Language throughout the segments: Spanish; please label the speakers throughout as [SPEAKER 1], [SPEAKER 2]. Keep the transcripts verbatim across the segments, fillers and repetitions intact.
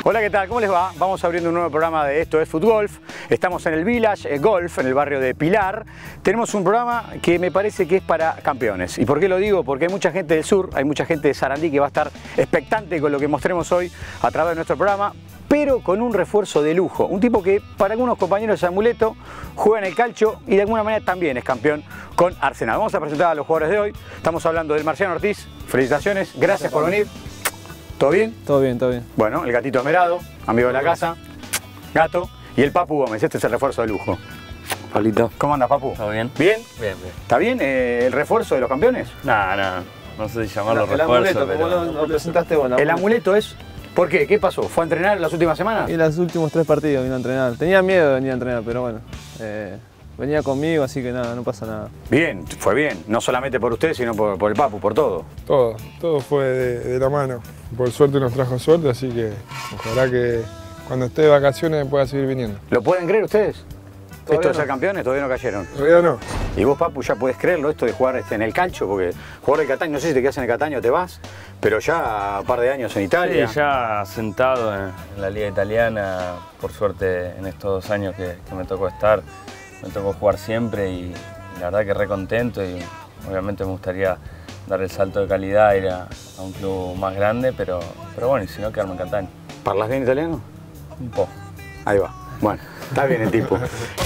[SPEAKER 1] Hola, ¿qué tal? ¿Cómo les va? Vamos abriendo un nuevo programa de Esto es Futgolf. Estamos en el Village Golf, en el barrio de Pilar. Tenemos un programa que me parece que es para campeones. ¿Y por qué lo digo? Porque hay mucha gente del sur, hay mucha gente de Sarandí que va a estar expectante con lo que mostremos hoy a través de nuestro programa, pero con un refuerzo de lujo. Un tipo que para algunos compañeros es amuleto, juega en el calcio y de alguna manera también es campeón con Arsenal. Vamos a presentar a los jugadores de hoy. Estamos hablando del Marciano Ortiz. Felicitaciones, gracias por venir. ¿Todo bien?
[SPEAKER 2] Todo bien, todo bien.
[SPEAKER 1] Bueno, el gatito esmerado, amigo de la casa, gato, y el Papu Gómez, este es el refuerzo de lujo.
[SPEAKER 3] Pablito.
[SPEAKER 1] ¿Cómo andas, Papu?
[SPEAKER 3] ¿Todo bien?
[SPEAKER 1] ¿Bien?
[SPEAKER 3] Bien, bien.
[SPEAKER 1] ¿Está bien eh, el refuerzo de los campeones?
[SPEAKER 3] No, no, no sé si llamarlo
[SPEAKER 2] El
[SPEAKER 3] refuerzo,
[SPEAKER 2] amuleto,
[SPEAKER 3] pero...
[SPEAKER 2] ¿cómo lo, lo presentaste vos?
[SPEAKER 1] El amuleto es... ¿Por qué? ¿Qué pasó? ¿Fue a entrenar las últimas semanas?
[SPEAKER 2] Y los últimos tres partidos vino a entrenar. Tenía miedo de venir a entrenar, pero bueno. Eh, venía conmigo, así que nada, no pasa nada.
[SPEAKER 1] Bien, fue bien. No solamente por usted, sino por, por el Papu, por todo.
[SPEAKER 4] Todo, todo fue de, de la mano. Por suerte nos trajo suerte, así que ojalá que cuando esté de vacaciones pueda seguir viniendo.
[SPEAKER 1] ¿Lo pueden creer ustedes?
[SPEAKER 2] Todavía
[SPEAKER 1] Esto de ser
[SPEAKER 2] no.
[SPEAKER 1] campeones todavía no cayeron.
[SPEAKER 4] Todavía no.
[SPEAKER 1] Y vos, Papu, ya podés creerlo, esto de jugar este, en el calcio, porque jugar del Cataño, no sé si te quedas en el Cataño o te vas, pero ya un par de años en Italia.
[SPEAKER 3] Sí, ya sentado en, en la liga italiana, por suerte en estos dos años que, que me tocó estar, me tocó jugar siempre y la verdad que re contento y obviamente me gustaría dar el salto de calidad, ir a, a un club más grande, pero, pero bueno, y si no, quedarme en Catania.
[SPEAKER 1] ¿Parlas bien italiano?
[SPEAKER 3] Un poco.
[SPEAKER 1] Ahí va. Bueno, está bien el tipo.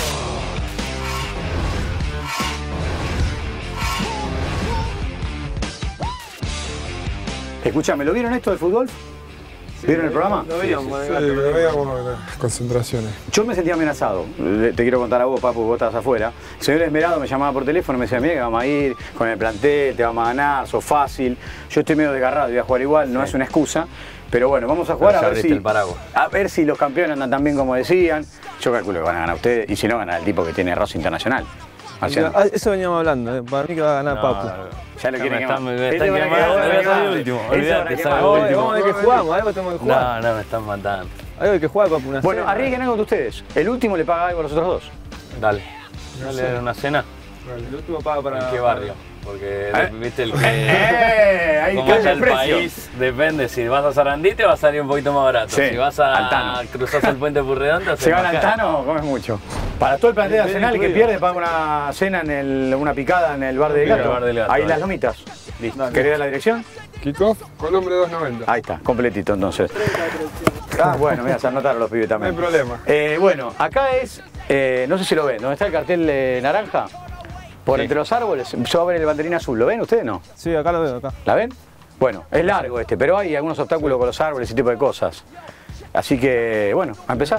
[SPEAKER 1] Escuchame, ¿lo vieron esto del fútbol? ¿Vieron el programa?
[SPEAKER 2] Lo veíamos,
[SPEAKER 4] Sí, lo veíamos en las concentraciones.
[SPEAKER 1] Yo me sentía amenazado. Te quiero contar a vos, Papu, vos estás afuera. El señor Esmerado me llamaba por teléfono y me decía, mira que vamos a ir con el plantel, te vamos a ganar, sos fácil. Yo estoy medio desgarrado, voy a jugar igual, no
[SPEAKER 3] Sí.
[SPEAKER 1] es una excusa. Pero bueno, vamos a jugar
[SPEAKER 3] Pero
[SPEAKER 1] a
[SPEAKER 3] ya
[SPEAKER 1] ver,
[SPEAKER 3] abriste
[SPEAKER 1] si,
[SPEAKER 3] el paraguas.
[SPEAKER 1] a ver si los campeones andan tan bien como decían. Yo calculo que van a ganar ustedes y si no, gana el tipo que tiene roce internacional. Marciano.
[SPEAKER 2] Ah, eso veníamos hablando, eh. Para mí que va a ganar
[SPEAKER 3] No,
[SPEAKER 2] Papu.
[SPEAKER 3] no,
[SPEAKER 1] Ya lo
[SPEAKER 3] Ya
[SPEAKER 1] quieren
[SPEAKER 3] me
[SPEAKER 1] quemar.
[SPEAKER 3] están- me
[SPEAKER 1] Este
[SPEAKER 3] están
[SPEAKER 1] van a
[SPEAKER 3] quemando,
[SPEAKER 1] quemar,
[SPEAKER 3] me
[SPEAKER 1] van a
[SPEAKER 3] voy a
[SPEAKER 1] quemar.
[SPEAKER 3] último,
[SPEAKER 1] Este van a
[SPEAKER 3] olvídate,
[SPEAKER 1] quemar.
[SPEAKER 3] salgo
[SPEAKER 2] Oye,
[SPEAKER 3] último.
[SPEAKER 2] vamos a ver que jugamos, algo tenemos que jugar.
[SPEAKER 3] No, no, me están matando.
[SPEAKER 2] Algo que jugar, Papu, una
[SPEAKER 1] Bueno,
[SPEAKER 2] cena.
[SPEAKER 1] arriesguen algo de ustedes. El último le paga algo a los otros dos.
[SPEAKER 3] Dale.
[SPEAKER 4] No
[SPEAKER 3] Dale
[SPEAKER 4] sé.
[SPEAKER 3] una cena.
[SPEAKER 2] El último paga para...
[SPEAKER 3] ¿En qué barrio? Porque
[SPEAKER 1] ¿Eh?
[SPEAKER 3] viste el que...
[SPEAKER 1] ¡Eh! Ahí
[SPEAKER 3] Como
[SPEAKER 1] cambia
[SPEAKER 3] está
[SPEAKER 1] el
[SPEAKER 3] el
[SPEAKER 1] precio.
[SPEAKER 3] país, depende. Si vas a Sarandí te va a salir un poquito más barato.
[SPEAKER 1] Sí,
[SPEAKER 3] si vas a
[SPEAKER 1] Altano.
[SPEAKER 3] cruzar el puente Purredonda,
[SPEAKER 1] Se van al Tano, comes mucho. Para todo el plantel de
[SPEAKER 2] Bien
[SPEAKER 1] Arsenal que
[SPEAKER 2] incluido.
[SPEAKER 1] pierde, paga una cena, en el, una picada en el bar del
[SPEAKER 3] En el
[SPEAKER 1] gato.
[SPEAKER 3] Bar del Gato,
[SPEAKER 1] Ahí
[SPEAKER 3] ahí.
[SPEAKER 1] las lomitas. Listo.
[SPEAKER 2] Dale.
[SPEAKER 1] ¿Querés dar la dirección?
[SPEAKER 4] Kickoff, Colombre dos noventa.
[SPEAKER 1] Ahí está, completito entonces. Ah, bueno, mira, se anotaron los pibes
[SPEAKER 4] No hay
[SPEAKER 1] también.
[SPEAKER 4] problema.
[SPEAKER 1] Eh, bueno, acá es, eh, no sé si lo ven, ¿dónde está el cartel de naranja? Por
[SPEAKER 3] Sí.
[SPEAKER 1] entre los árboles, se va a ver el banderín azul. ¿Lo ven ustedes no?
[SPEAKER 2] Sí, acá lo veo, acá.
[SPEAKER 1] ¿La ven? Bueno, es largo este, pero hay algunos obstáculos con los árboles y ese tipo de cosas. Así que, bueno, a empezar.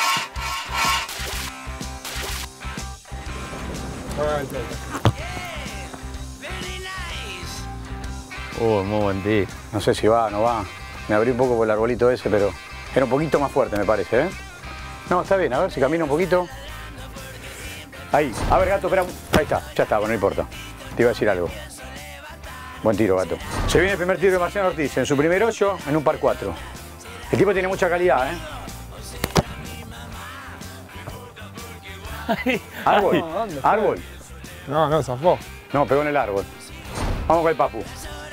[SPEAKER 4] Ahí está.
[SPEAKER 3] Uh, muy buen tee.
[SPEAKER 1] No sé si va o no va. Me abrí un poco por el arbolito ese, pero era un poquito más fuerte, me parece, ¿eh? No, está bien, a ver si camina un poquito. Ahí. A ver, gato, espera. Ahí está, ya está, bueno, no importa. Te iba a decir algo. Buen tiro, gato. Se viene el primer tiro de Marciano Ortiz en su primer hoyo en un par cuatro. El tipo tiene mucha calidad, ¿eh? Árbol,
[SPEAKER 2] No, ¿dónde fue?
[SPEAKER 1] árbol.
[SPEAKER 4] No, no, zafó.
[SPEAKER 1] No, pegó en el árbol. Vamos con el Papu.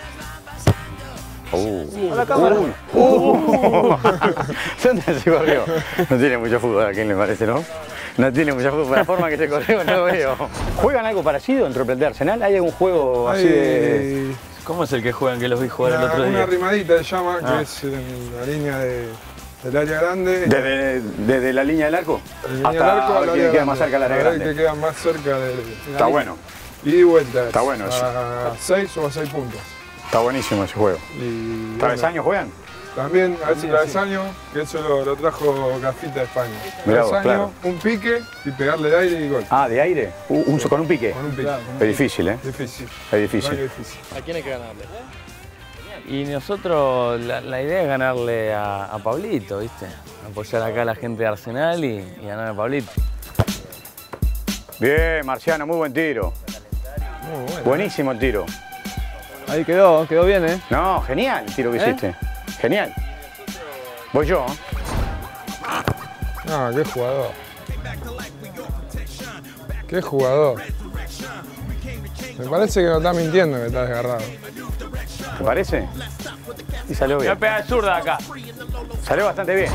[SPEAKER 1] Uh.
[SPEAKER 2] A la cámara.
[SPEAKER 1] Uy. Uh. ¿Dónde se corrió? No tiene mucho fútbol, ¿a quién le parece, no? No tiene mucho fútbol. La forma que se corrió no veo. ¿Juegan algo parecido dentro del plantel de Arsenal? ¿Hay algún juego así de...?
[SPEAKER 4] Hay
[SPEAKER 3] ¿Cómo es el que juegan que los vi jugar el
[SPEAKER 4] una,
[SPEAKER 3] otro
[SPEAKER 4] una
[SPEAKER 3] día?
[SPEAKER 4] rimadita se llama,
[SPEAKER 3] Ah.
[SPEAKER 4] que es en la línea de, del área grande.
[SPEAKER 1] ¿Desde, desde la línea del arco?
[SPEAKER 4] La línea del
[SPEAKER 1] Hasta
[SPEAKER 4] arco
[SPEAKER 1] a
[SPEAKER 4] al
[SPEAKER 1] ver quién
[SPEAKER 4] área
[SPEAKER 1] queda más
[SPEAKER 4] grande.
[SPEAKER 1] cerca del área
[SPEAKER 4] A ver
[SPEAKER 1] grande.
[SPEAKER 4] que queda más cerca de,
[SPEAKER 1] Está bueno,
[SPEAKER 4] ida y vuelta.
[SPEAKER 1] Está bueno eso.
[SPEAKER 4] A seis o a seis puntos.
[SPEAKER 1] está buenísimo ese juego.
[SPEAKER 4] Y,
[SPEAKER 1] ¿Travesaños juegan?
[SPEAKER 4] También, a veces travesaño, que eso lo, lo trajo Gafita de España.
[SPEAKER 1] Mirá vos,
[SPEAKER 4] Travesaño,
[SPEAKER 1] claro.
[SPEAKER 4] un pique y pegarle de aire y gol.
[SPEAKER 1] Ah, ¿de aire? Un, un- con un pique.
[SPEAKER 4] Con un pique.
[SPEAKER 1] Es difícil, ¿eh?
[SPEAKER 4] Difícil.
[SPEAKER 1] Es
[SPEAKER 4] Verdad
[SPEAKER 1] difícil.
[SPEAKER 4] que difícil.
[SPEAKER 5] ¿A quién hay que ganarle?
[SPEAKER 3] Y nosotros, la, la idea es ganarle a, a Pablito, ¿viste? Apoyar acá a la gente de Arsenal y, y ganar a Pablito.
[SPEAKER 1] Bien, Marciano, muy buen tiro.
[SPEAKER 4] Muy bueno.
[SPEAKER 1] Buenísimo el tiro.
[SPEAKER 2] Ahí quedó, quedó bien, ¿eh?
[SPEAKER 1] No, genial el tiro que
[SPEAKER 2] ¿Eh?
[SPEAKER 1] hiciste. Genial. Voy yo. ¿eh?
[SPEAKER 4] Ah, qué jugador. Qué jugador. Me parece que no está mintiendo que está desgarrado.
[SPEAKER 1] ¿Te parece? Y salió
[SPEAKER 3] Voy a
[SPEAKER 1] bien.
[SPEAKER 3] pegar zurda acá.
[SPEAKER 1] Salió bastante bien.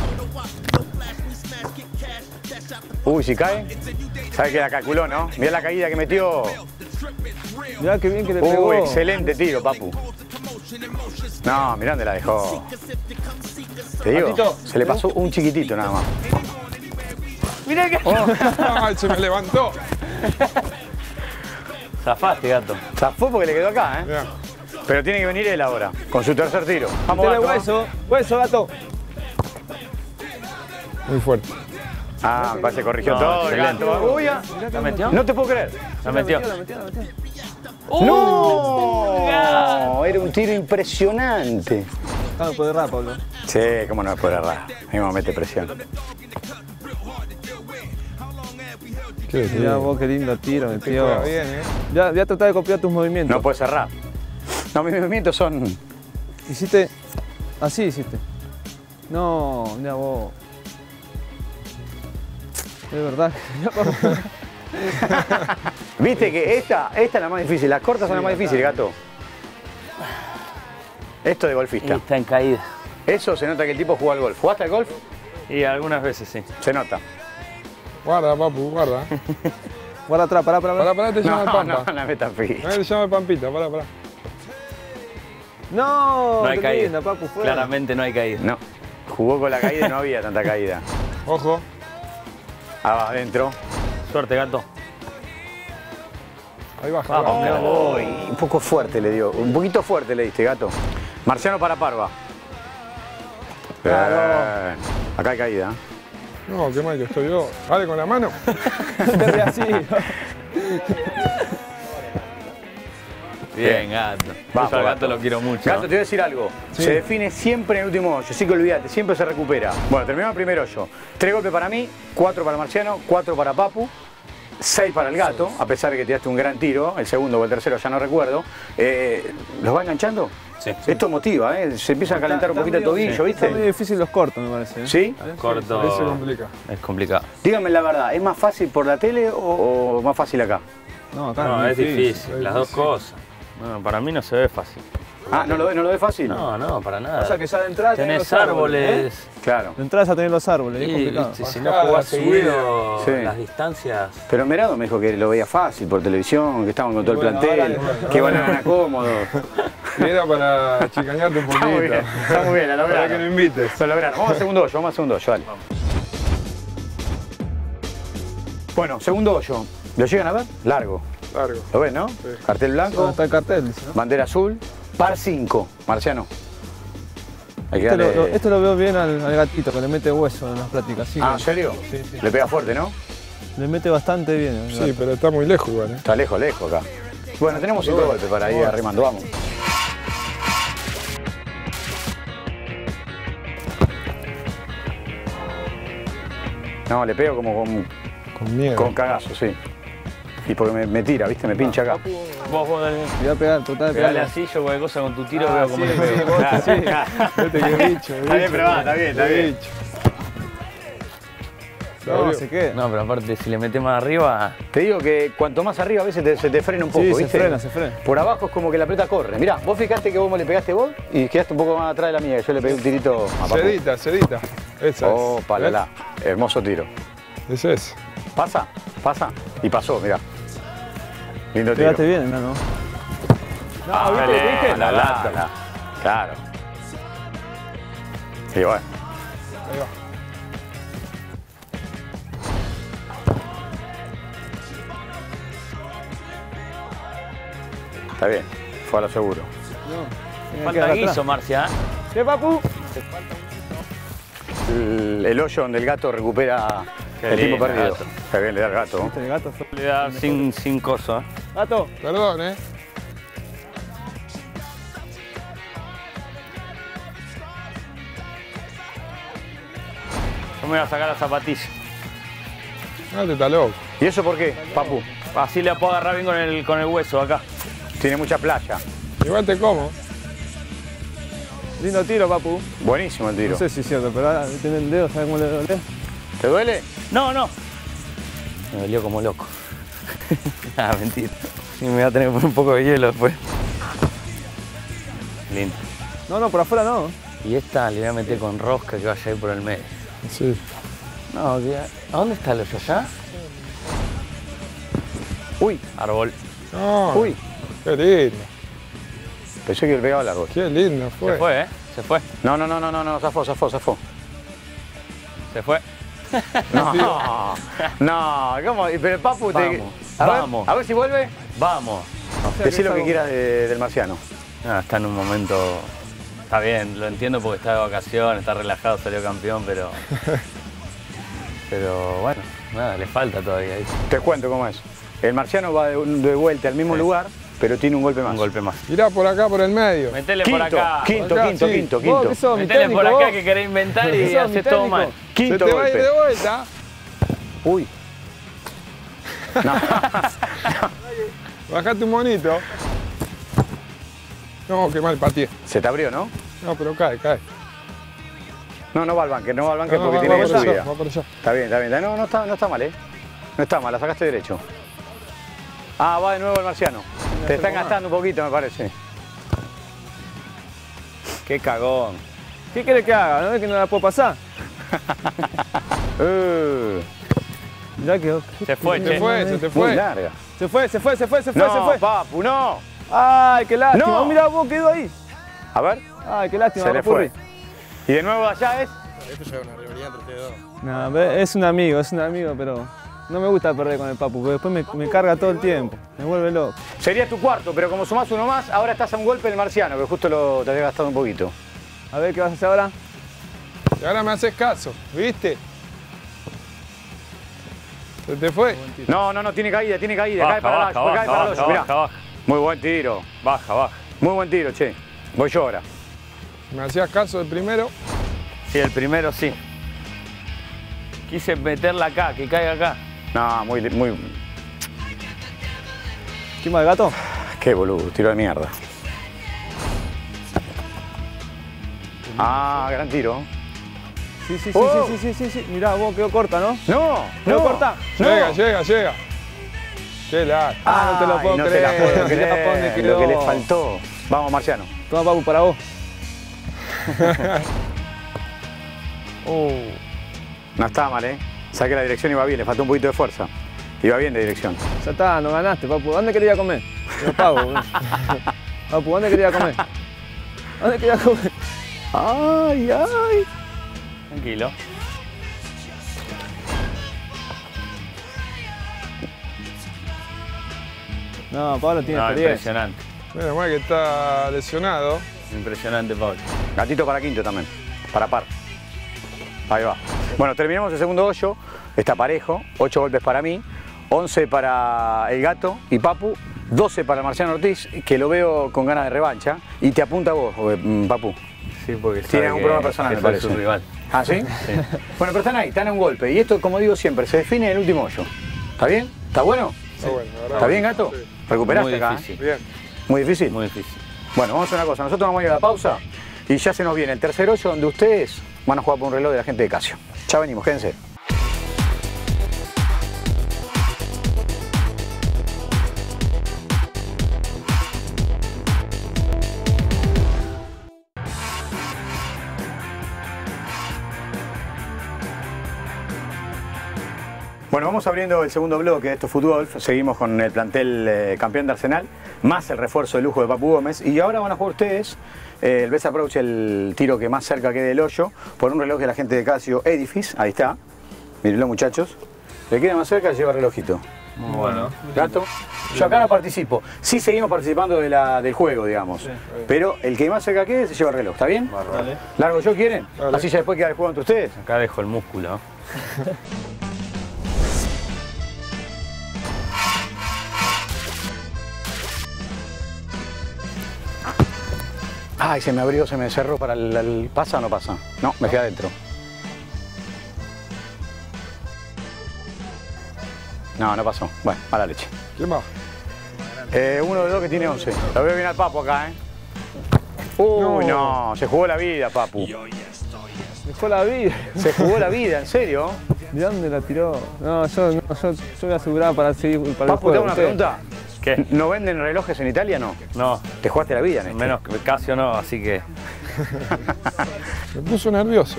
[SPEAKER 1] Uy, si cae. Sabe que la calculó, ¿no? Mirá la caída que metió.
[SPEAKER 2] Mirá qué bien que le pegó.
[SPEAKER 1] Uy, excelente tiro, papu. No, mirá dónde la dejó. Te digo,
[SPEAKER 2] Patito.
[SPEAKER 1] se le pasó un chiquitito nada más.
[SPEAKER 3] Mirá que...
[SPEAKER 4] ¡Ay, se me levantó!
[SPEAKER 3] Zafaste, gato.
[SPEAKER 1] Zafó porque le quedó acá, ¿eh?
[SPEAKER 4] Mirá.
[SPEAKER 1] Pero tiene que venir él ahora, con su tercer tiro. Vamos,
[SPEAKER 2] Metele
[SPEAKER 1] gato.
[SPEAKER 2] hueso, hueso, gato.
[SPEAKER 4] Muy fuerte.
[SPEAKER 1] Ah, me parece que corrigió
[SPEAKER 3] No,
[SPEAKER 1] todo el
[SPEAKER 3] excelente.
[SPEAKER 1] gato. Uy, ah.
[SPEAKER 3] ¿La metió?
[SPEAKER 1] No te puedo creer.
[SPEAKER 3] La metió.
[SPEAKER 2] La metió, la metió.
[SPEAKER 1] ¡No! Era un tiro impresionante.
[SPEAKER 2] Ah, no puede errar, Pablo.
[SPEAKER 1] Sí, cómo no me puede errar. Mismo mete presión.
[SPEAKER 4] ¿Qué
[SPEAKER 2] Mirá
[SPEAKER 4] tiro?
[SPEAKER 2] vos qué lindo tiro,
[SPEAKER 4] Te
[SPEAKER 2] metió.
[SPEAKER 4] juega bien, ¿eh?
[SPEAKER 2] Ya, ya tratá de copiar tus movimientos.
[SPEAKER 1] No puede cerrar. No, mis movimientos son...
[SPEAKER 2] Hiciste. Así hiciste. No, mira vos. Es verdad.
[SPEAKER 1] Viste que esta, esta es la más difícil. Las cortas son las más difíciles, gato. Esto de
[SPEAKER 3] Y
[SPEAKER 1] golfista.
[SPEAKER 3] está en caída.
[SPEAKER 1] Eso se nota que el tipo juega al golf. ¿Jugaste al golf?
[SPEAKER 3] Y algunas veces sí.
[SPEAKER 1] Se nota.
[SPEAKER 4] Guarda, papu, guarda.
[SPEAKER 2] Guarda atrás, pará, pará.
[SPEAKER 4] Pará, pará, te llama el
[SPEAKER 1] No,
[SPEAKER 4] Pampa.
[SPEAKER 1] no, no me tapé.
[SPEAKER 4] A ver, te llama el Pampita, pará, pará.
[SPEAKER 2] No,
[SPEAKER 3] No hay
[SPEAKER 2] qué
[SPEAKER 3] caída.
[SPEAKER 2] linda, papu, fuera.
[SPEAKER 3] Claramente no hay caída.
[SPEAKER 1] No. Jugó con la caída y no había tanta caída.
[SPEAKER 4] Ojo.
[SPEAKER 1] Ah, adentro.
[SPEAKER 3] Suerte, gato.
[SPEAKER 4] Ahí baja.
[SPEAKER 3] Vamos,
[SPEAKER 4] baja.
[SPEAKER 3] mirá.
[SPEAKER 1] Uy, un poco fuerte le dio. Un poquito fuerte le diste, gato. Marciano para Parva. Bien. Acá hay caída. ¿eh?
[SPEAKER 4] No, qué mal que estoy yo. Dale con la mano.
[SPEAKER 2] No te rías así.
[SPEAKER 3] Bien, gato.
[SPEAKER 1] Vamos,
[SPEAKER 3] Yo al
[SPEAKER 1] gato.
[SPEAKER 3] gato lo quiero mucho.
[SPEAKER 1] Gato, te voy a decir algo. Se define siempre en el último hoyo, así que olvídate, siempre se recupera. Bueno, terminamos el primer hoyo. Tres golpes para mí, cuatro para Marciano, cuatro para Papu, seis para el gato, a pesar de que tiraste un gran tiro, el segundo o el tercero ya no recuerdo. Eh, ¿Los va enganchando?
[SPEAKER 3] Sí.
[SPEAKER 1] Esto motiva, ¿eh? Se empieza a calentar un
[SPEAKER 2] Está
[SPEAKER 1] poquito el
[SPEAKER 2] medio-
[SPEAKER 1] tobillo,
[SPEAKER 2] Está medio
[SPEAKER 1] ¿viste?
[SPEAKER 2] difícil los cortos, me parece. ¿eh?
[SPEAKER 1] ¿Sí?
[SPEAKER 3] Corto.
[SPEAKER 4] Ahí se complica.
[SPEAKER 3] Es complicado.
[SPEAKER 1] Díganme la verdad, ¿es más fácil por la tele o, o más fácil acá?
[SPEAKER 2] No, acá
[SPEAKER 3] No,
[SPEAKER 2] muy
[SPEAKER 3] es difícil. Las dos cosas. No, para mí no se ve fácil.
[SPEAKER 1] Ah, ¿no lo ve, no lo ve fácil?
[SPEAKER 3] No, no, para nada.
[SPEAKER 2] O sea que ya de entrada tenés
[SPEAKER 3] Tenés
[SPEAKER 2] los árboles,
[SPEAKER 3] árboles.
[SPEAKER 1] Claro.
[SPEAKER 2] De entrada ya tenés los árboles, es
[SPEAKER 3] Y,
[SPEAKER 2] complicado.
[SPEAKER 3] viste, si no
[SPEAKER 4] Bajada,
[SPEAKER 3] jugás
[SPEAKER 4] subida.
[SPEAKER 3] seguido
[SPEAKER 1] Sí.
[SPEAKER 3] las distancias.
[SPEAKER 1] Pero Merado me dijo que lo veía fácil por televisión, que estaban con todo el
[SPEAKER 2] Bueno,
[SPEAKER 1] plantel,
[SPEAKER 2] ahora-
[SPEAKER 1] que iban a ganar cómodos.
[SPEAKER 4] Y era para chicañarte un
[SPEAKER 1] Está muy
[SPEAKER 4] poquito.
[SPEAKER 1] bien, está muy bien, la
[SPEAKER 4] Para que
[SPEAKER 1] lograron.
[SPEAKER 4] no invites.
[SPEAKER 1] Lo lograron. Vamos al segundo hoyo, vamos al segundo hoyo, dale. Bueno, segundo hoyo. ¿Lo llegan a ver? Largo.
[SPEAKER 4] Largo.
[SPEAKER 1] ¿Lo ven, no? Cartel
[SPEAKER 2] ¿Dónde
[SPEAKER 1] blanco,
[SPEAKER 2] está el cartel? Dice, ¿no?
[SPEAKER 1] bandera azul, par cinco. Marciano. Hay que
[SPEAKER 2] Este lo,
[SPEAKER 1] darle...
[SPEAKER 2] lo- este lo veo bien al, al gatito, que le mete hueso en las prácticas. Sí,
[SPEAKER 1] Ah,
[SPEAKER 2] que-
[SPEAKER 1] ¿en serio?
[SPEAKER 2] Sí, sí.
[SPEAKER 1] Le pega fuerte, ¿no?
[SPEAKER 2] Le mete bastante bien. el
[SPEAKER 4] Sí,
[SPEAKER 2] gato.
[SPEAKER 4] pero está muy lejos igual, ¿eh?
[SPEAKER 1] Está lejos, lejos acá. Bueno, tenemos cinco golpes para ir arrimando, vamos. No, le pego como con,
[SPEAKER 4] Con miedo.
[SPEAKER 1] con cagazo, sí. Y porque me, me tira, ¿viste? Me pincha acá.
[SPEAKER 3] Vos, vos, dale.
[SPEAKER 2] Le voy a pegar, tratar de
[SPEAKER 3] Pegale
[SPEAKER 2] pegar.
[SPEAKER 3] así, yo cualquier cosa con tu tiro
[SPEAKER 2] Ah,
[SPEAKER 3] veo cómo
[SPEAKER 2] sí,
[SPEAKER 3] le pego.
[SPEAKER 2] sí, vos,
[SPEAKER 1] Claro,
[SPEAKER 2] sí.
[SPEAKER 1] claro.
[SPEAKER 4] Vete qué bicho,
[SPEAKER 1] Está bien, pero va, está bien, está bien.
[SPEAKER 2] No, se queda.
[SPEAKER 3] No, pero aparte, si le metes más arriba,
[SPEAKER 1] Te digo que cuanto más arriba a veces te- se te frena un poco,
[SPEAKER 2] Sí, se
[SPEAKER 1] ¿viste?
[SPEAKER 2] frena, se frena.
[SPEAKER 1] Por abajo es como que la pelota corre. Mirá, vos fijaste que vos me le pegaste vos y quedaste un poco más atrás de la mía, que yo le pegué un tirito a Papu.
[SPEAKER 4] Cedita, cedita. Esa
[SPEAKER 1] Oh,
[SPEAKER 4] es.
[SPEAKER 1] palala. Hermoso tiro.
[SPEAKER 4] ¿Ves? Ese es.
[SPEAKER 1] Pasa, pasa y pasó, mirá. Lindo tiro.
[SPEAKER 2] Pegaste bien, no, no.
[SPEAKER 1] Ah,
[SPEAKER 2] ¿viste?
[SPEAKER 1] vale,
[SPEAKER 2] ¿Viste?
[SPEAKER 1] la lata. Claro. Y bueno.
[SPEAKER 4] Ahí va.
[SPEAKER 1] Está bien, fue a lo seguro.
[SPEAKER 2] Tenía que
[SPEAKER 3] falta
[SPEAKER 2] quedar atrás.
[SPEAKER 3] guiso, Marcia. ¿eh?
[SPEAKER 2] ¿Qué, papu?
[SPEAKER 1] El, el hoyo donde el gato recupera
[SPEAKER 3] Qué
[SPEAKER 1] el tiempo
[SPEAKER 3] lindo,
[SPEAKER 1] perdido.
[SPEAKER 3] gato.
[SPEAKER 1] Está bien, le da el gato. ¿no?
[SPEAKER 2] Este gato fue...
[SPEAKER 3] Le da sin, sin coso. ¿eh?
[SPEAKER 2] Gato.
[SPEAKER 4] Perdón, ¿eh?
[SPEAKER 3] Yo me voy a sacar la zapatilla.
[SPEAKER 4] No te está loco.
[SPEAKER 1] ¿Y eso por qué, Papu?
[SPEAKER 3] Así le puedo agarrar bien con el, con el hueso acá.
[SPEAKER 1] Tiene mucha playa.
[SPEAKER 4] Igual te como.
[SPEAKER 2] Lindo tiro, papu.
[SPEAKER 1] Buenísimo el tiro.
[SPEAKER 2] No sé si es cierto, pero ahora tiene el dedo, ¿sabes cómo le duele?
[SPEAKER 1] ¿Te duele?
[SPEAKER 3] No, no. Me dolió como loco. Ah, mentira. Sí, me voy a tener que poner un poco de hielo después. Lindo.
[SPEAKER 2] No, no, por afuera no.
[SPEAKER 3] Y esta le voy a meter con rosca que vaya a ir por el medio.
[SPEAKER 4] Sí.
[SPEAKER 3] No, que- ¿a dónde está el hoyo allá?
[SPEAKER 1] Uy,
[SPEAKER 3] Árbol.
[SPEAKER 4] No,
[SPEAKER 1] uy.
[SPEAKER 4] qué lindo.
[SPEAKER 1] Pensé que le pegaba al árbol.
[SPEAKER 4] Qué lindo fue.
[SPEAKER 3] Se fue, ¿eh? Se fue.
[SPEAKER 1] No, no, no, no, no, no, zafó, zafó, zafó.
[SPEAKER 3] Se fue.
[SPEAKER 1] No, no, ¿cómo? Pero Papu te...
[SPEAKER 3] Vamos,
[SPEAKER 1] a ver,
[SPEAKER 3] vamos.
[SPEAKER 1] a ver si vuelve.
[SPEAKER 3] Vamos.
[SPEAKER 1] Decí lo que quieras de- del marciano.
[SPEAKER 3] No, está en un momento... Está bien, lo entiendo porque está de vacaciones, está relajado, salió campeón, pero... Pero bueno, nada, le falta todavía. ¿viste?
[SPEAKER 1] Te cuento cómo es. El marciano va de, de vuelta al mismo
[SPEAKER 3] Sí.
[SPEAKER 1] lugar, pero tiene un golpe más.
[SPEAKER 3] Un golpe más.
[SPEAKER 4] Mirá por acá, por el medio.
[SPEAKER 3] Metele
[SPEAKER 1] Quinto,
[SPEAKER 3] por acá.
[SPEAKER 1] quinto,
[SPEAKER 4] Acá,
[SPEAKER 1] quinto,
[SPEAKER 4] sí.
[SPEAKER 1] quinto,
[SPEAKER 2] Vos,
[SPEAKER 1] quinto.
[SPEAKER 2] ¿qué sos, mi
[SPEAKER 3] Metele
[SPEAKER 2] técnico,
[SPEAKER 3] por acá
[SPEAKER 2] vos?
[SPEAKER 3] que querés inventar y
[SPEAKER 2] Sos mi
[SPEAKER 3] haces todo
[SPEAKER 2] técnico.
[SPEAKER 3] mal.
[SPEAKER 4] Se
[SPEAKER 1] Quinto
[SPEAKER 4] te va a ir
[SPEAKER 1] golpe.
[SPEAKER 4] de vuelta.
[SPEAKER 1] Uy. No.
[SPEAKER 4] Bajate un monito. No, qué mal pateé.
[SPEAKER 1] Se te abrió, ¿no?
[SPEAKER 4] No, pero cae, cae.
[SPEAKER 1] No, no va al banque, no va al banque
[SPEAKER 4] No, no,
[SPEAKER 1] porque
[SPEAKER 4] va,
[SPEAKER 1] tiene
[SPEAKER 4] va
[SPEAKER 1] que
[SPEAKER 4] por allá,
[SPEAKER 1] subida.
[SPEAKER 4] va por allá.
[SPEAKER 1] Está bien, está bien. No, no está, no está mal, ¿eh? No está mal, la sacaste derecho. Ah, va de nuevo el marciano. Te están gastando un poquito, me parece. Qué cagón.
[SPEAKER 2] ¿Qué querés que haga? ¿No ves que no la puedo pasar?
[SPEAKER 1] Uh,
[SPEAKER 2] Mirá que...
[SPEAKER 3] Se fue,
[SPEAKER 4] Se
[SPEAKER 3] che.
[SPEAKER 4] fue, se te
[SPEAKER 1] muy
[SPEAKER 4] fue.
[SPEAKER 1] larga.
[SPEAKER 2] Se fue, se fue, se fue, se fue, se
[SPEAKER 1] No,
[SPEAKER 2] fue.
[SPEAKER 1] Papu, no.
[SPEAKER 2] Ay, qué lástima.
[SPEAKER 1] No.
[SPEAKER 2] Mirá vos, quedó ahí.
[SPEAKER 1] A ver,
[SPEAKER 2] Ay, qué lástima.
[SPEAKER 1] se le
[SPEAKER 2] Papurri.
[SPEAKER 1] fue. Y de nuevo allá es.
[SPEAKER 2] No, ve, es un amigo, es un amigo, pero no me gusta perder con el Papu, porque después me, me carga todo el tiempo, me vuelve loco.
[SPEAKER 1] Sería tu cuarto, pero como sumás uno más, ahora estás a un golpe del marciano, que justo lo, te había gastado un poquito.
[SPEAKER 2] A ver, ¿qué vas a hacer ahora?
[SPEAKER 4] Y ahora me haces caso, ¿viste? Se te fue.
[SPEAKER 1] No, no, no, tiene caída, tiene caída.
[SPEAKER 3] Baja,
[SPEAKER 1] cae para
[SPEAKER 3] baja,
[SPEAKER 1] el hoyo,
[SPEAKER 3] baja,
[SPEAKER 1] cae para el
[SPEAKER 3] baja,
[SPEAKER 1] hoyo, mirá.
[SPEAKER 3] baja, baja.
[SPEAKER 1] Muy buen tiro.
[SPEAKER 3] Baja, baja.
[SPEAKER 1] Muy buen tiro, che. Voy yo ahora.
[SPEAKER 4] Me hacías caso el primero.
[SPEAKER 3] Sí, el primero sí. Quise meterla acá, que caiga acá.
[SPEAKER 1] No, muy, muy.
[SPEAKER 2] ¿Quién va el gato?
[SPEAKER 1] Qué boludo, tiro de mierda. Ah, gran tiro.
[SPEAKER 2] Sí, sí, sí,
[SPEAKER 1] Oh.
[SPEAKER 2] sí, sí, sí, sí, sí. Mirá, vos quedó corta, ¿no?
[SPEAKER 1] No,
[SPEAKER 2] ¿Quedó
[SPEAKER 1] no.
[SPEAKER 2] corta?
[SPEAKER 4] Llega,
[SPEAKER 1] No.
[SPEAKER 4] llega, llega. Qué lástima.
[SPEAKER 2] Ah, no te lo
[SPEAKER 1] Ay,
[SPEAKER 2] puedo
[SPEAKER 1] no
[SPEAKER 2] creer.
[SPEAKER 1] te la puedo
[SPEAKER 2] Mirá
[SPEAKER 1] creer,
[SPEAKER 2] pa' dónde
[SPEAKER 1] lo
[SPEAKER 2] quedó.
[SPEAKER 1] que le faltó. Vamos, Marciano.
[SPEAKER 2] Toma, Papu, para vos. Oh.
[SPEAKER 1] No estaba mal, ¿eh? Saqué la dirección y iba bien, le faltó un poquito de fuerza. Iba bien de dirección.
[SPEAKER 2] Ya está, no ganaste, Papu. ¿Dónde quería comer? Te lo pago, boludo. Papu, ¿dónde quería comer? ¿Dónde quería comer?
[SPEAKER 1] Ay, ay.
[SPEAKER 3] Tranquilo.
[SPEAKER 2] No, Pablo tiene
[SPEAKER 3] No,
[SPEAKER 2] experiencia.
[SPEAKER 3] impresionante.
[SPEAKER 4] Menos mal que está lesionado.
[SPEAKER 3] Impresionante, Pablo.
[SPEAKER 1] Gatito para quinto también, para par. Ahí va. Bueno, terminamos el segundo hoyo, está parejo, ocho golpes para mí, once para el gato y Papu, doce para Marciano Ortiz, que lo veo con ganas de revancha, y te apunta a vos, eh, Papu.
[SPEAKER 3] Sí, porque
[SPEAKER 1] Tiene
[SPEAKER 3] sabe
[SPEAKER 1] algún
[SPEAKER 3] que-
[SPEAKER 1] problema personal,
[SPEAKER 3] que
[SPEAKER 1] me
[SPEAKER 3] soy
[SPEAKER 1] parece.
[SPEAKER 3] su rival.
[SPEAKER 1] ¿Ah, sí? Bueno, pero están ahí, están a un golpe, y esto, como digo siempre, se define en el último hoyo. ¿Está bien? ¿Está bueno?
[SPEAKER 4] Está bueno, la verdad.
[SPEAKER 1] ¿Está bien, gato?
[SPEAKER 4] Sí.
[SPEAKER 1] ¿Recuperaste
[SPEAKER 3] Muy
[SPEAKER 1] acá?
[SPEAKER 3] difícil.
[SPEAKER 4] Bien.
[SPEAKER 1] ¿Muy difícil?
[SPEAKER 3] Muy difícil.
[SPEAKER 1] Bueno, vamos a hacer una cosa, nosotros vamos a ir a la pausa y ya se nos viene el tercer hoyo donde ustedes van a jugar por un reloj de la gente de Casio. Ya venimos, quédense. Bueno, vamos abriendo el segundo bloque de esto Fútbol. Seguimos con el plantel eh, campeón de Arsenal, más el refuerzo de lujo de Papu Gómez. Y ahora van a jugar ustedes eh, el best approach, el tiro que más cerca quede del hoyo, por un reloj de la gente de Casio Edifice. Ahí está. Mírenlo, muchachos. Le queda más cerca, lleva relojito.
[SPEAKER 3] Muy bueno.
[SPEAKER 1] Gato. Yo acá no participo. Sí seguimos participando de la, del juego, digamos. Pero el que más cerca quede se lleva el reloj. ¿Está bien?
[SPEAKER 2] Dale.
[SPEAKER 1] ¿Largo yo quieren?
[SPEAKER 4] Dale.
[SPEAKER 1] Así ya después queda el juego entre ustedes.
[SPEAKER 3] Acá dejo el músculo.
[SPEAKER 1] Ay, se me abrió, se me cerró para el, el- ¿Pasa o no pasa? No, me queda adentro. No, no pasó. Bueno, mala leche.
[SPEAKER 4] ¿Quién va?
[SPEAKER 1] Eh, uno de dos que tiene once. Lo veo bien al Papu acá, ¿eh? Uy, no.
[SPEAKER 4] No.
[SPEAKER 1] Se jugó la vida, Papu.
[SPEAKER 2] Dejó la vida.
[SPEAKER 1] Se jugó la vida, ¿en serio?
[SPEAKER 2] ¿De dónde la tiró? No, yo, no, yo, yo voy a asegurar para seguir para el
[SPEAKER 1] Papu, te
[SPEAKER 2] juego.
[SPEAKER 1] hago una
[SPEAKER 2] ustedes.
[SPEAKER 1] pregunta.
[SPEAKER 3] ¿Qué?
[SPEAKER 1] ¿No venden relojes en Italia, no?
[SPEAKER 3] No,
[SPEAKER 1] ¿Te jugaste la vida en esto?
[SPEAKER 3] menos que Casio no, así que
[SPEAKER 4] Me puso nervioso.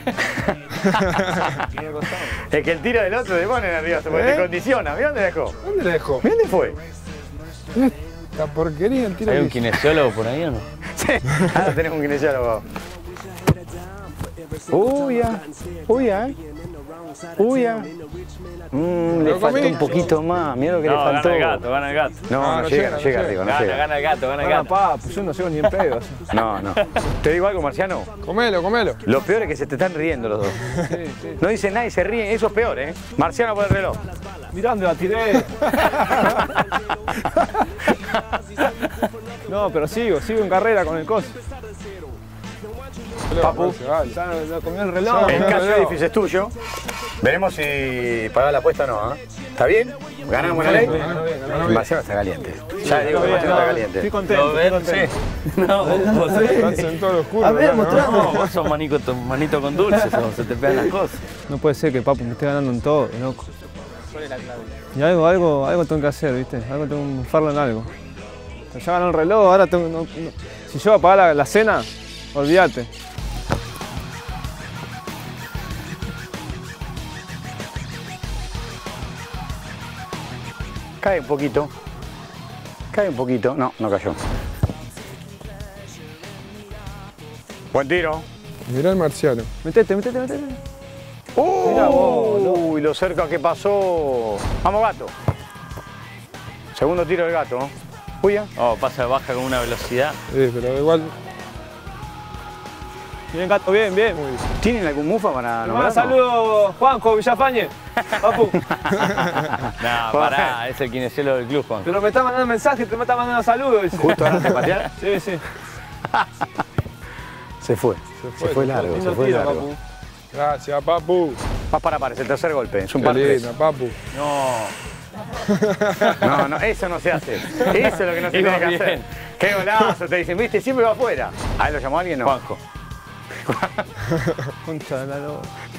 [SPEAKER 1] Es que el tiro del otro te pone nervioso, porque
[SPEAKER 4] ¿Eh?
[SPEAKER 1] te condiciona. Mirá dónde dejó.
[SPEAKER 4] ¿Dónde le dejó?
[SPEAKER 1] Mirá dónde fue.
[SPEAKER 4] Esta porquería el tiro.
[SPEAKER 3] ¿Hay un
[SPEAKER 4] que hizo.
[SPEAKER 3] kinesiólogo por ahí o no?
[SPEAKER 1] Sí, ahora tenemos un kinesiólogo. Uy, ya. Uy, ya. Uy, ya. Mm, le
[SPEAKER 4] Lo
[SPEAKER 1] faltó
[SPEAKER 4] comí.
[SPEAKER 1] un poquito más. Mirá lo que
[SPEAKER 3] No,
[SPEAKER 1] le faltó.
[SPEAKER 3] gana el gato, gana el gato.
[SPEAKER 1] No,
[SPEAKER 4] No,
[SPEAKER 1] no,
[SPEAKER 4] no
[SPEAKER 1] llega,
[SPEAKER 4] llega,
[SPEAKER 1] no
[SPEAKER 4] no
[SPEAKER 1] llega,
[SPEAKER 4] llega.
[SPEAKER 1] Rico, no
[SPEAKER 3] Gana,
[SPEAKER 1] llega.
[SPEAKER 3] gana el gato, gana el
[SPEAKER 2] Gana,
[SPEAKER 3] gato.
[SPEAKER 2] pa, pues yo no llego ni en pedo. así.
[SPEAKER 1] No, no. Te digo algo, Marciano.
[SPEAKER 4] Comelo, comelo.
[SPEAKER 1] Lo peor es que se te están riendo los dos.
[SPEAKER 2] Sí, sí.
[SPEAKER 1] No dicen nada y se ríen. Eso es peor, ¿eh? Marciano por el reloj.
[SPEAKER 2] Mirá dónde la tiré. No, pero sigo, sigo en carrera con el coso.
[SPEAKER 1] Papu.
[SPEAKER 2] Ya lo comió el reloj.
[SPEAKER 1] El
[SPEAKER 4] no,
[SPEAKER 1] caso
[SPEAKER 4] no.
[SPEAKER 1] difícil es tuyo. Veremos si paga la apuesta o no. ¿eh? ¿Está bien? ¿Ganamos la ley?
[SPEAKER 2] Ganó bien, ganó
[SPEAKER 1] Marciano está caliente. Ya digo que
[SPEAKER 2] bien,
[SPEAKER 1] Marciano
[SPEAKER 2] no,
[SPEAKER 1] está caliente.
[SPEAKER 2] Estoy contento,
[SPEAKER 3] ¿Lo
[SPEAKER 2] estoy
[SPEAKER 3] ven?
[SPEAKER 2] contento.
[SPEAKER 3] Sí. No, vos, vos,
[SPEAKER 4] Estás en todo lo oscuro.
[SPEAKER 2] A ver,
[SPEAKER 4] acá, ¿no?
[SPEAKER 2] mostrame.
[SPEAKER 3] no, vos sos manito, manito con dulce, sos, se te pegan las cosas.
[SPEAKER 2] No puede ser que Papu me esté ganando en todo, loco. Y algo, algo, algo tengo que hacer, ¿viste? Algo tengo que mofarlo en algo. Ya ganó el reloj, ahora tengo, no- no- si yo voy a pagar la, la cena, olvídate.
[SPEAKER 1] Cae un poquito. Cae un poquito. No, no cayó. Buen tiro.
[SPEAKER 4] Mirá el marciano.
[SPEAKER 2] Metete, metete, metete.
[SPEAKER 1] Uy,
[SPEAKER 2] Mirá vos,
[SPEAKER 1] Uy, lo cerca que pasó. Vamos, gato. Segundo tiro del gato. Uy, ya.
[SPEAKER 3] Oh, pasa baja con una velocidad.
[SPEAKER 4] Sí, pero igual.
[SPEAKER 2] Bien, gato, bien, bien.
[SPEAKER 1] ¿Tienen algún mufa para
[SPEAKER 2] Un
[SPEAKER 1] nombrar?
[SPEAKER 2] saludo, Juanjo Villafañe. Papu.
[SPEAKER 3] Nah, pará, es el kinesiólogo del club, Juan.
[SPEAKER 2] Pero me está mandando mensaje, te me está mandando saludos. dice.
[SPEAKER 1] Justo antes de patear.
[SPEAKER 2] Sí, sí.
[SPEAKER 1] Se fue.
[SPEAKER 4] Se
[SPEAKER 1] Se
[SPEAKER 4] fue,
[SPEAKER 1] fue
[SPEAKER 4] se
[SPEAKER 1] largo,
[SPEAKER 2] Lindo
[SPEAKER 1] se fue
[SPEAKER 2] tiro,
[SPEAKER 1] largo.
[SPEAKER 2] Papu.
[SPEAKER 4] Gracias, papu.
[SPEAKER 1] Vas para par, es el tercer golpe. Es un
[SPEAKER 4] Qué
[SPEAKER 1] par tres.
[SPEAKER 4] linda, papu.
[SPEAKER 3] No,
[SPEAKER 1] No, no, eso no se hace. Eso es lo que no se
[SPEAKER 3] Iba
[SPEAKER 1] tiene que
[SPEAKER 3] bien.
[SPEAKER 1] hacer. Qué golazo, te dicen, viste, siempre va afuera. ¿A él lo llamó alguien? No.
[SPEAKER 3] Juanjo.
[SPEAKER 2] Concha de la lora.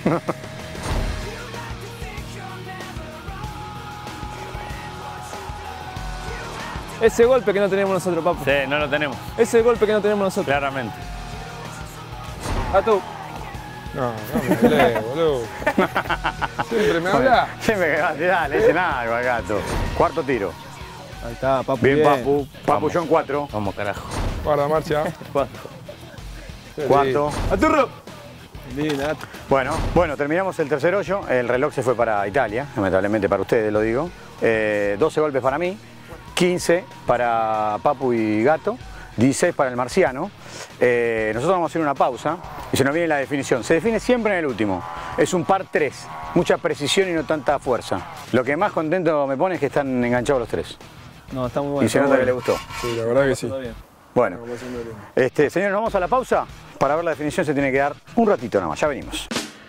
[SPEAKER 2] Ese golpe que no tenemos nosotros, Papu.
[SPEAKER 3] Sí, no lo tenemos,
[SPEAKER 2] Ese golpe que no tenemos nosotros.
[SPEAKER 3] claramente.
[SPEAKER 2] Gato.
[SPEAKER 4] No, no me hablé, boludo. Siempre me habla.
[SPEAKER 1] Siempre que va, dale, dice nada al gato. Cuarto tiro.
[SPEAKER 2] Ahí está, Papu.
[SPEAKER 1] Bien, Papu. Papu
[SPEAKER 3] Vamos.
[SPEAKER 1] John cuatro.
[SPEAKER 3] Vamos, carajo.
[SPEAKER 4] Guarda, marcha.
[SPEAKER 3] Juanjo.
[SPEAKER 4] Qué
[SPEAKER 1] Cuarto.
[SPEAKER 2] ¡Aturro! Linda, gato.
[SPEAKER 1] Bueno, bueno, terminamos el tercer hoyo. El reloj se fue para Italia, lamentablemente para ustedes lo digo. Eh, doce golpes para mí, quince para Papu y Gato, dieciséis para el Marciano. Eh, nosotros vamos a hacer una pausa y se nos viene la definición. Se define siempre en el último. Es un par tres, mucha precisión y no tanta fuerza. Lo que más contento me pone es que están enganchados los tres.
[SPEAKER 2] No, está muy bueno.
[SPEAKER 1] Y se
[SPEAKER 2] está
[SPEAKER 1] nota que
[SPEAKER 2] muy
[SPEAKER 1] le
[SPEAKER 2] bueno.
[SPEAKER 1] gustó.
[SPEAKER 4] Sí, la verdad que sí.
[SPEAKER 2] Todo bien.
[SPEAKER 1] Bueno,
[SPEAKER 4] Estamos haciendo bien.
[SPEAKER 1] este, señores, nos vamos a la pausa. Para ver la definición se tiene que dar un ratito nada más. Ya venimos.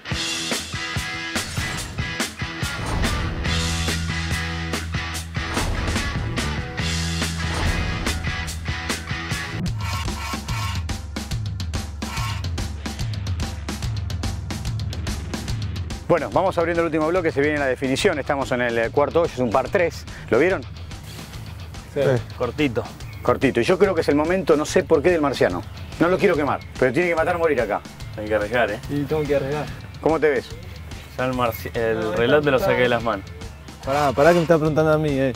[SPEAKER 1] Bueno, vamos abriendo el último bloque, se viene la definición, estamos en el cuarto hoyo, es un par tres, ¿lo vieron?
[SPEAKER 2] Sí.
[SPEAKER 3] Cortito.
[SPEAKER 1] Cortito, y yo creo que es el momento, no sé por qué, del Marciano. No lo quiero quemar, pero tiene que matar o morir acá.
[SPEAKER 3] Hay que arriesgar, ¿eh?
[SPEAKER 2] Y tengo que arriesgar.
[SPEAKER 1] ¿Cómo te ves?
[SPEAKER 3] Ya el, marci- el reloj te lo saqué de las manos.
[SPEAKER 2] Pará, pará que me está preguntando a mí, eh.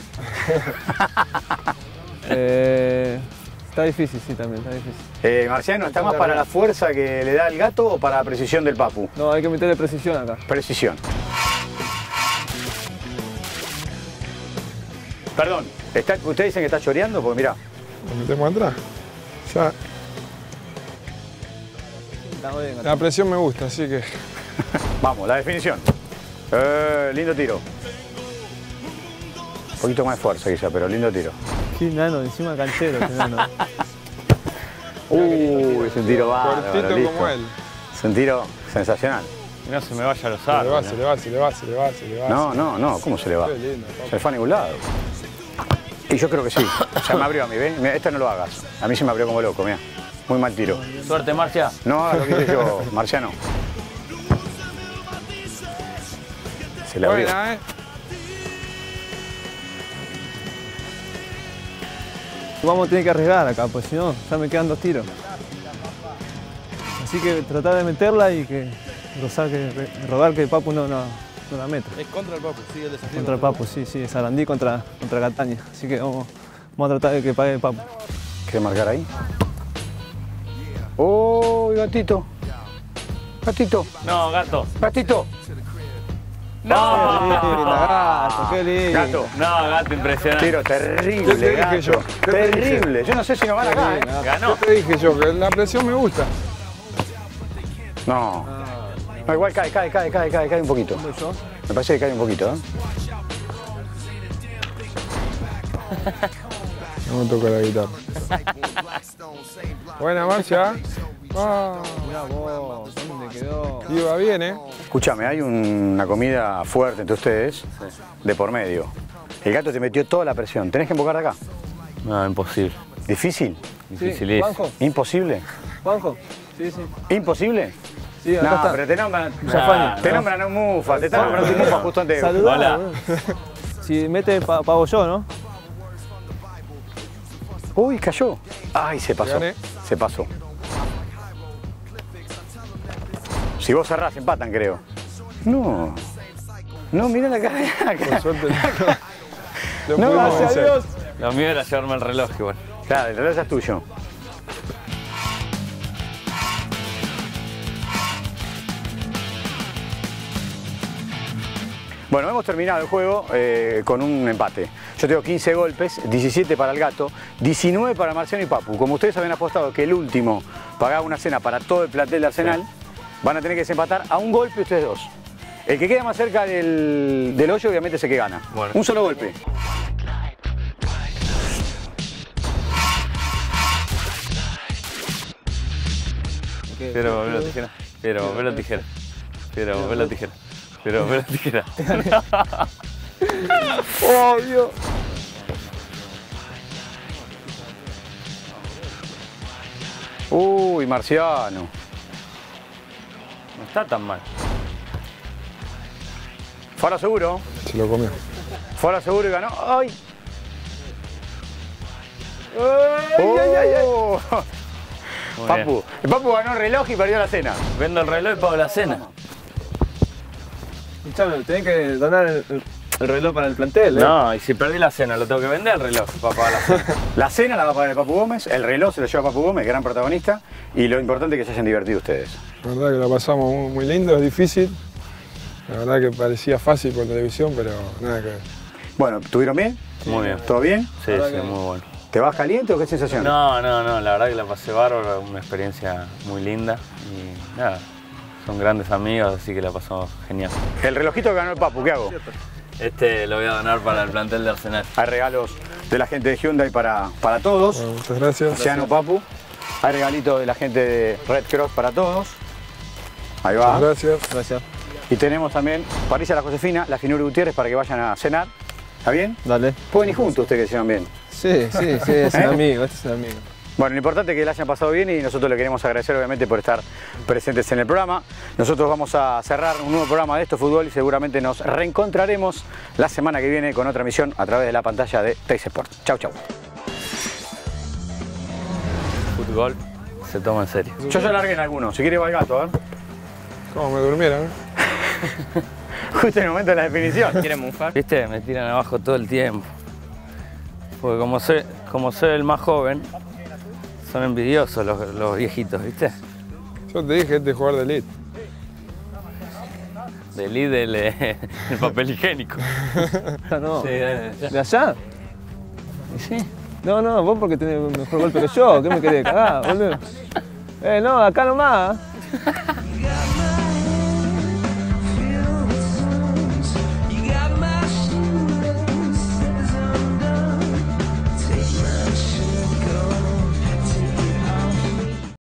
[SPEAKER 2] eh está difícil, sí, también, está difícil.
[SPEAKER 1] Eh, Marciano, ¿está más para la fuerza que le da el gato o para la precisión del Papu?
[SPEAKER 2] No, hay que meterle precisión acá.
[SPEAKER 1] Precisión. Perdón, ¿está, ¿ustedes dicen que está choreando? Porque mirá,
[SPEAKER 4] Nos metemos atrás. Ya,
[SPEAKER 2] Está muy bien, gato.
[SPEAKER 4] la presión me gusta, así que.
[SPEAKER 1] vamos, la definición. Eh, lindo tiro. Un poquito más de fuerza quizá, pero lindo tiro.
[SPEAKER 2] Qué nano, encima canchero, qué nano.
[SPEAKER 1] Uh, es un tiro bárbaro,
[SPEAKER 4] Cortito
[SPEAKER 1] listo.
[SPEAKER 4] como él.
[SPEAKER 1] Es un tiro sensacional.
[SPEAKER 3] Que no se me vaya a los
[SPEAKER 4] Se le va,
[SPEAKER 3] árboles.
[SPEAKER 4] se le va, se le va, se le va, se le va.
[SPEAKER 1] No, no, no, ¿cómo se le va?
[SPEAKER 4] Qué lindo, papu.
[SPEAKER 1] Se le fue a ningún lado. Y yo creo que sí. O sea, me abrió a mí, ¿ves? Mira, esta no lo hagas. A mí se me abrió como loco, mira. Muy mal tiro.
[SPEAKER 3] Suerte, Marcia.
[SPEAKER 1] No hagas lo que hice yo, Marciano. Se le abrió.
[SPEAKER 4] Buena, ¿eh?
[SPEAKER 2] Vamos a tener que arriesgar acá, pues si no, ya me quedan dos tiros. Así que tratar de meterla y que rozar, que, robar que Papu no, no, no la meta.
[SPEAKER 5] Es contra el Papu, sí, el desafío.
[SPEAKER 2] Contra el Papu, sí, sí, Sarandí contra, contra Cataña. Así que vamos, vamos a tratar de que pague el Papu.
[SPEAKER 1] ¿Quiere marcar ahí? ¡Oh, gatito! ¡Gatito!
[SPEAKER 3] No, gato.
[SPEAKER 1] ¡Gatito!
[SPEAKER 3] No.
[SPEAKER 2] Gato, qué lindo.
[SPEAKER 1] Gato.
[SPEAKER 3] No, gato, impresionante.
[SPEAKER 1] Tiro
[SPEAKER 4] ¿Qué
[SPEAKER 1] terrible,
[SPEAKER 4] te dije
[SPEAKER 1] gato.
[SPEAKER 4] yo? ¿Qué te
[SPEAKER 1] Terrible. Yo no sé si nos van acá, ¿eh?
[SPEAKER 3] Ganó.
[SPEAKER 4] ¿Qué te dije yo? Que la presión me gusta.
[SPEAKER 1] No. No, igual cae, cae, cae, cae, cae, cae un poquito. Me parece que cae un poquito, ¿eh?
[SPEAKER 4] No me toca la guitarra. Buena marcha. Ah,
[SPEAKER 2] Mirá vos, ¿dónde quedó?
[SPEAKER 4] iba bien, ¿eh?
[SPEAKER 1] Escúchame, hay un- una comida fuerte entre ustedes, de por medio. El gato te metió toda la presión. ¿Tenés que embocar de acá?
[SPEAKER 3] No, imposible.
[SPEAKER 1] ¿Difícil?
[SPEAKER 3] Dificilísimo.
[SPEAKER 2] Juanjo,
[SPEAKER 1] ¿Imposible?
[SPEAKER 2] Juanjo. Sí, sí.
[SPEAKER 1] ¿Imposible?
[SPEAKER 2] Sí, acá
[SPEAKER 1] No,
[SPEAKER 2] está.
[SPEAKER 1] pero te nombran,
[SPEAKER 3] Zafaña.
[SPEAKER 1] te nombran a un mufa, te están nombrando un mufa justo antes de...
[SPEAKER 2] Saludá,
[SPEAKER 3] Hola.
[SPEAKER 2] boludo. Si mete pa- pago yo, ¿no?
[SPEAKER 1] Uy, cayó. Ay, se pasó.
[SPEAKER 4] Gané.
[SPEAKER 1] Se pasó. Si vos cerrás, empatan, creo. No. No, mirá la cara.
[SPEAKER 4] Por suerte. Lo
[SPEAKER 1] No,
[SPEAKER 4] pudimos
[SPEAKER 1] gracias a
[SPEAKER 4] vencer.
[SPEAKER 1] Dios.
[SPEAKER 3] Lo mío era llevarme el reloj igual.
[SPEAKER 1] Claro, el reloj ya es tuyo. Bueno, hemos terminado el juego eh, con un empate. Yo tengo quince golpes, diecisiete para el gato, diecinueve para Marciano y Papu. Como ustedes habían apostado que el último pagaba una cena para todo el plantel de Arsenal, van a tener que desempatar a un golpe ustedes dos. El que queda más cerca del, del hoyo obviamente es el que gana.
[SPEAKER 3] Bueno.
[SPEAKER 1] Un solo golpe.
[SPEAKER 3] Pero velo tijera. Pero velo tijera. Pero velo tijera. Pero velo tijera.
[SPEAKER 2] Obvio.
[SPEAKER 1] Uy, Marciano.
[SPEAKER 3] No está tan mal.
[SPEAKER 1] Fara seguro.
[SPEAKER 4] Se lo comió.
[SPEAKER 1] Fara seguro y ganó. ¡Ay!
[SPEAKER 2] Ay, ay, ay, ay.
[SPEAKER 1] Oh.
[SPEAKER 3] Muy
[SPEAKER 1] Papu. El Papu ganó el reloj y perdió la cena.
[SPEAKER 3] Vendo el reloj y pago la cena.
[SPEAKER 2] Escuchame, tenés que donar el, el- el reloj para el plantel, ¿eh?
[SPEAKER 3] No, y si perdí la cena, lo tengo que vender el reloj para pagar la cena.
[SPEAKER 1] La cena la va a pagar el Papu Gómez, el reloj se lo lleva Papu Gómez, gran protagonista, y lo importante es que se hayan divertido ustedes.
[SPEAKER 4] La verdad que la pasamos muy, muy lindo, es difícil. La verdad que parecía fácil por televisión, pero nada que ver.
[SPEAKER 1] Bueno, ¿tuvieron bien?
[SPEAKER 3] Muy bien.
[SPEAKER 1] ¿Todo bien?
[SPEAKER 3] Sí, sí, muy bueno.
[SPEAKER 1] ¿Te vas caliente o qué sensación?
[SPEAKER 3] No, no, no, la verdad que la pasé bárbaro, una experiencia muy linda y nada, son grandes amigos, así que la pasamos genial.
[SPEAKER 1] El relojito que ganó el Papu, ¿qué hago?
[SPEAKER 3] Este lo voy a donar para el plantel de Arsenal.
[SPEAKER 1] Hay regalos de la gente de Hyundai para, para todos.
[SPEAKER 4] Bueno, muchas gracias.
[SPEAKER 1] Marciano, Papu. Hay regalitos de la gente de Red Cross para todos. Ahí va.
[SPEAKER 4] Muchas gracias.
[SPEAKER 2] Gracias.
[SPEAKER 1] Y tenemos también París a la Josefina, la Finura Gutiérrez para que vayan a cenar. ¿Está bien?
[SPEAKER 2] Dale.
[SPEAKER 1] Pueden ir juntos ustedes que se llevan bien.
[SPEAKER 2] Sí, sí, sí, es un
[SPEAKER 1] ¿Eh?
[SPEAKER 2] amigo, este es un amigo.
[SPEAKER 1] Bueno, lo importante es que la hayan pasado bien y nosotros le queremos agradecer obviamente por estar presentes en el programa. Nosotros vamos a cerrar un nuevo programa de Esto es Fútbol y seguramente nos reencontraremos la semana que viene con otra emisión a través de la pantalla de Teis Sport. Chau, chau.
[SPEAKER 3] Fútbol se toma en serio.
[SPEAKER 1] Yo ya largué en algunos, si quiere va el gato, a ver.
[SPEAKER 4] Como me durmieron, ¿eh?
[SPEAKER 1] Justo en el momento de la definición.
[SPEAKER 3] ¿Quieren mufar? Viste, me tiran abajo todo el tiempo. Porque como soy, como soy el más joven, son envidiosos los, los viejitos, ¿viste?
[SPEAKER 4] Yo te dije, este es jugador de elite.
[SPEAKER 3] Del I del eh, el papel higiénico.
[SPEAKER 2] Ah, no.
[SPEAKER 3] Sí, dale, ya.
[SPEAKER 2] ¿De allá?
[SPEAKER 3] ¿Y sí?
[SPEAKER 2] No, no, vos porque tenés mejor golpe que yo. ¿Qué me querés cagar, boludo? Eh, no, acá nomás.